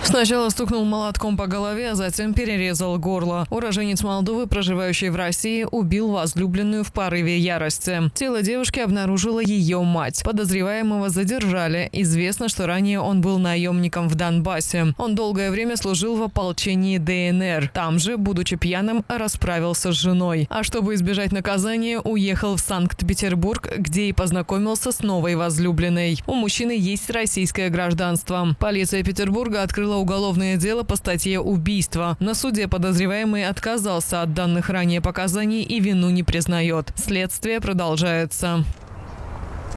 Сначала стукнул молотком по голове, а затем перерезал горло. Уроженец Молдовы, проживающий в России, убил возлюбленную в порыве ярости. Тело девушки обнаружила ее мать. Подозреваемого задержали. Известно, что ранее он был наемником в Донбассе. Он долгое время служил в ополчении ДНР. Там же, будучи пьяным, расправился с женой. А чтобы избежать наказания, уехал в Санкт-Петербург, где и познакомился с новой возлюбленной. У мужчины есть российское гражданство. Полиция Петербурга открыла уголовное дело по статье «Убийство». На суде подозреваемый отказался от данных ранее показаний и вину не признает. Следствие продолжается.